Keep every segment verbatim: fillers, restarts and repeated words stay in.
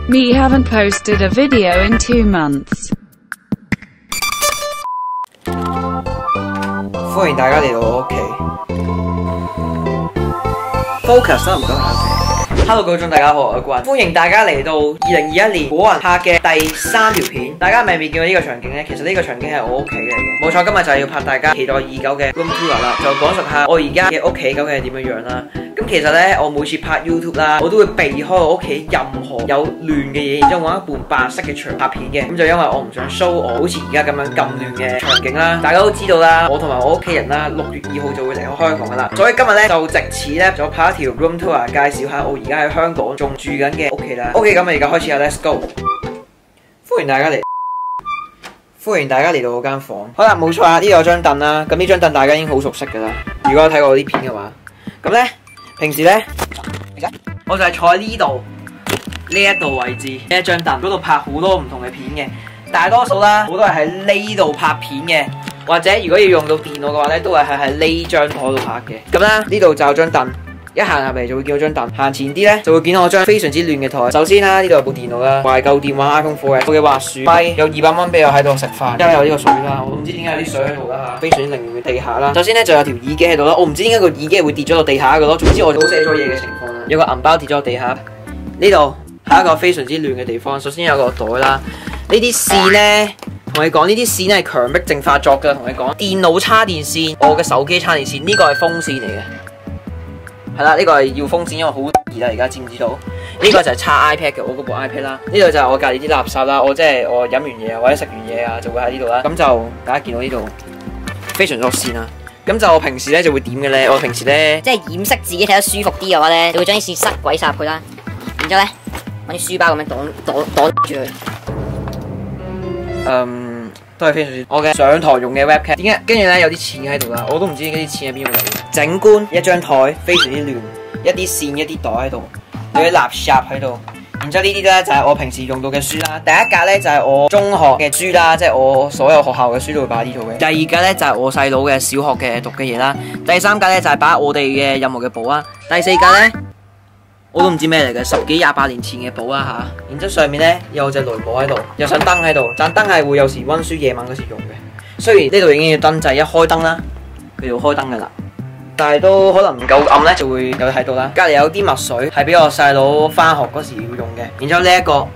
Me haven't posted a video in two months. 歡迎大家嚟到我屋企。Focus 啦，唔該。Hello 各位觀眾，大家好，我係君。歡迎大家嚟到二零二一年古人拍嘅第三條片。大家未未見過呢個場景咧？其實呢個場景係我屋企嚟嘅。冇錯，今日就係要拍大家期待已久嘅 room tour 啦，就講述下我而家嘅屋企究竟係點樣樣啦。咁其實咧，我每次拍 YouTube 啦，我都會避開我屋企任何有亂嘅嘢，然之後揾一部白色嘅牆拍片嘅。咁就因為我唔想 show 我好似而家咁樣咁亂嘅場景啦。大家都知道啦，我同埋我屋企人啦，六月二號就會離開香港噶啦。所以今日咧就藉此咧，就拍一條 room tour 介紹下我而家喺香港仲住緊嘅屋企啦。OK， 咁我而家開始啦 ，Let's go！ 歡迎大家嚟。歡迎大家嚟到我間房。好啦，冇錯啦，呢度有張凳啦。咁呢張凳大家已經好熟悉噶啦。如果有睇過我啲片嘅話，咁咧平時咧，我就係坐喺呢度呢一度位置呢一張凳嗰度拍好多唔同嘅片嘅。大多數啦，好多係喺呢度拍片嘅，或者如果要用到電腦嘅話咧，都係喺呢張台度拍嘅。咁啦，呢度就有張凳。一行入嚟就會見到張凳，行前啲咧就會見到我張非常之亂嘅台。首先啦，呢度有部電腦啦，懷舊電話 iPhone 四 嘅，我嘅滑鼠咪有二百蚊俾我喺度食飯，因為有呢個水啦，我都唔知點解有啲水喺度啦嚇，非常之凌亂嘅地下啦。首先咧就有條耳機喺度啦，我唔知點解個耳機會跌咗到地下嘅咯。總之我冇寫咗嘢嘅情況啦，有個銀包跌咗地下。呢度係一個非常之亂嘅地方。首先有個袋啦，呢啲線咧。同你講呢啲線係強迫症發作㗎，同你講電腦叉電線，我嘅手機叉電線，呢、這個係風扇嚟嘅。係啦，呢個係要風扇，因為好熱啦，而家知唔知道？呢個就係插 iPad 嘅，我嗰部 iPad 啦。呢度就係我隔離啲垃圾啦，我即係我飲完嘢啊，或者食完嘢啊，就會喺呢度啦。咁就大家見到呢度非常多線啦。咁就我平時咧就會點嘅咧，我平時咧即係掩飾自己睇得舒服啲嘅話咧，就會將啲線塞鬼晒入去啦。然之後咧揾啲書包咁樣擋擋擋住佢。 嗯。都係非常之我嘅上堂用嘅 webcam， 點解？跟住咧有啲錢喺度啦，我都唔知呢啲錢喺邊度嚟。整官一張台非常之亂，一啲線一啲袋喺度，有啲垃圾喺度。然之後呢啲咧就係我平時用到嘅書啦。第一格咧就係我中學嘅書啦，即係我所有學校嘅書都會擺喺呢度嘅。第二格咧就係我細佬嘅小學嘅讀嘅嘢啦。第三格咧就係擺我哋嘅任何嘅簿啦。第四格咧。我都唔知咩嚟嘅，十幾廿八年前嘅簿啦嚇。然之後上面咧有隻雷姆喺度，有盞燈喺度。盞燈係會有時溫書夜晚嗰時用嘅。雖然呢度已經要燈掣，一開燈啦，佢就開燈噶啦。但係都可能唔夠暗咧，就會有睇到啦。隔離有啲墨水係俾我細佬翻學嗰時要用嘅。然之後呢一個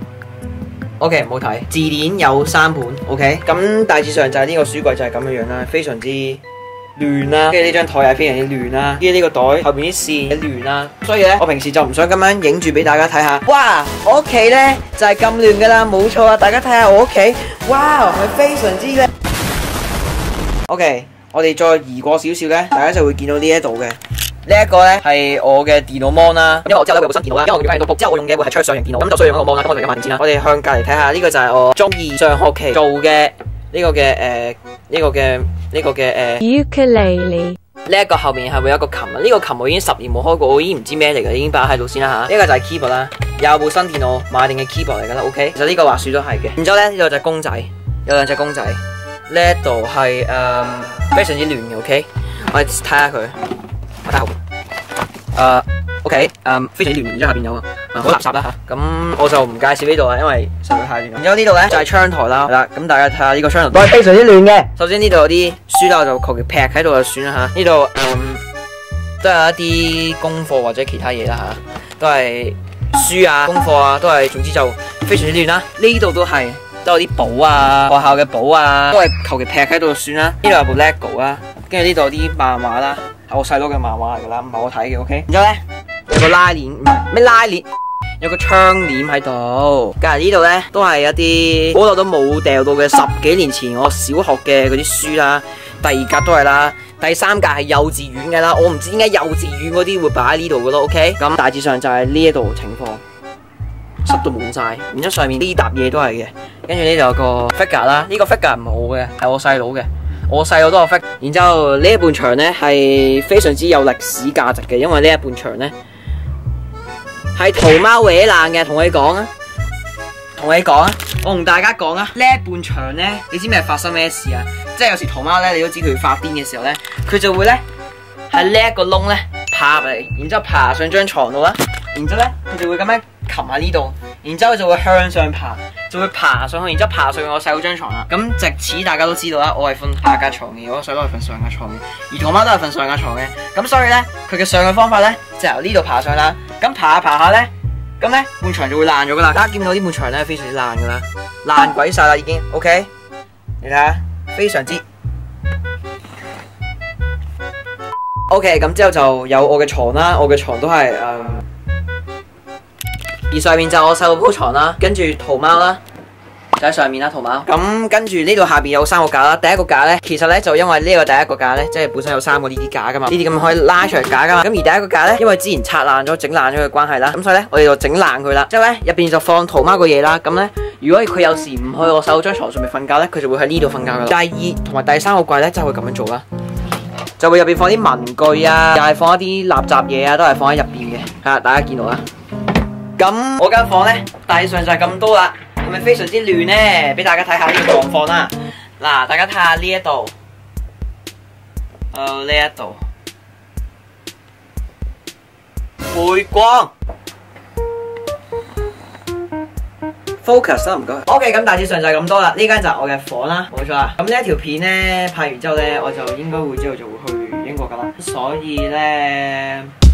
，OK 唔好睇。字典有三本 ，OK。咁大致上就係呢個書櫃就係咁樣樣啦，非常之亂啦，跟住呢張台係非常之亂啦，跟住呢個袋後邊啲線嘅亂啦，所以咧我平時就唔想咁樣影住俾大家睇下。哇，我屋企咧就係咁亂噶啦，冇錯啊！大家睇下我屋企，哇，係非常之靚。OK， 我哋再移過少少咧，大家就會見到呢一度嘅呢一個咧係我嘅電腦 mon 啦，因為我之後咧有部新電腦啦，因為我用嘅係 notebook，之後我用嘅會係桌上型電腦，咁就需要用一個 mon 啦。咁我哋而家買定先啦。我哋向隔離睇下，呢個就係我中二上學期做嘅呢個嘅誒呢個嘅呢個嘅誒。 Ukulele。 呢一個後面係會有一個琴啊！呢個琴我已經十年冇開過，我已經唔知咩嚟嘅，已經擺喺度先啦嚇。呢個就係 keyboard 啦，有部新電腦買定嘅 keyboard 嚟㗎啦。OK， 其實呢個滑鼠都係嘅。然之後咧呢度就係公仔，有兩隻公仔。呢一度係誒非常之亂嘅。OK， 我哋睇下佢，我睇後邊。誒 OK， 誒非常之亂，然之後下邊有啊好垃圾啦嚇。咁我就唔介紹呢度啦，因為實在太亂。然之後呢度咧就係窗台啦，係啦。咁大家睇下呢個窗台都係非常之亂嘅。首先呢度有啲書啦，我就求其劈喺度就算啦嚇。呢度誒都有一啲功課或者其他嘢啦嚇，都係書啊、功課啊，都係總之就非常之亂啦。呢度都係都有啲簿啊、學校嘅簿啊，都係求其劈喺度就算啦。呢度有部 LEGO 啦，跟住呢度有啲漫畫啦，係我細佬嘅漫畫嚟㗎啦，唔係我睇嘅 OK。然之後咧有個拉鏈，唔係咩拉鏈？有個窗簾喺度，隔籬呢度咧都係一啲好耐都冇掉到嘅十幾年前我小學嘅嗰啲書啦。第二格都係啦，第三格係幼稚園嘅啦。我唔知點解幼稚園嗰啲會擺喺呢度嘅咯。OK， 咁大致上就係呢一度情況，濕到滿晒。然之後上面呢沓嘢都係嘅，跟住呢度有個 figure 啦，呢個 figure 唔係我嘅，係我細佬嘅。我細佬都有 figure。然之後呢一半牆咧係非常之有歷史價值嘅，因為呢一半牆咧。係淘貓搲爛嘅，同你講啊，同你講啊，我同大家講啊，呢一半牆咧，你知唔知係發生咩事啊？即係有時淘貓咧，你都知佢發癲嘅時候咧，佢就會咧喺呢一個窿咧爬嚟，然之後爬上張床度啦，然之後咧佢就會咁樣擒喺呢度， 然之後就會向上爬，就會爬上去，然之後爬上去我細佬張床啦。咁直此大家都知道啦，我係瞓下格床嘅，我細佬係瞓上格床嘅，而同媽都係瞓上格床嘅。咁所以咧，佢嘅上嘅方法咧，就由呢度爬上啦。咁爬下爬下咧，咁咧埲牆就會爛咗噶啦。大家見到呢埲牆咧，非常之爛噶啦，爛鬼晒啦已經。OK， 你睇下，非常之。OK， 咁之後就有我嘅床啦，我嘅床都係誒。嗯而上面就我細佬鋪床啦，跟住淘貓啦，就喺上面啦，淘貓。咁跟住呢度下邊有三個架啦，第一個架咧，其實咧就因為呢個第一個架咧，即係本身有三個呢啲架噶嘛，呢啲咁可以拉出嚟架噶嘛。咁而第一個架咧，因為之前拆爛咗、整爛咗嘅關係啦，咁所以咧我哋就整爛佢啦。之後咧入邊就放淘貓個嘢啦。咁咧如果佢有時唔去我細佬張床上面瞓覺咧，佢就會喺呢度瞓覺噶啦。第二同埋第三個櫃咧，就會咁樣做啦，就會入邊放啲文具啊，又係放一啲垃圾嘢啊，都係放喺入邊嘅。吓，大家見到啦。咁我間房咧，大致上就係咁多啦，係咪非常之亂咧？俾大家睇下呢個狀況啦。嗱，大家睇下呢一度，誒呢一度，背光 ，focus 啦，唔該。OK， 咁大致上就係咁多啦。呢間就係我嘅房啦，冇錯啦。咁呢一條片咧拍完之後咧，我就應該會之後就會去英國噶啦，所以咧。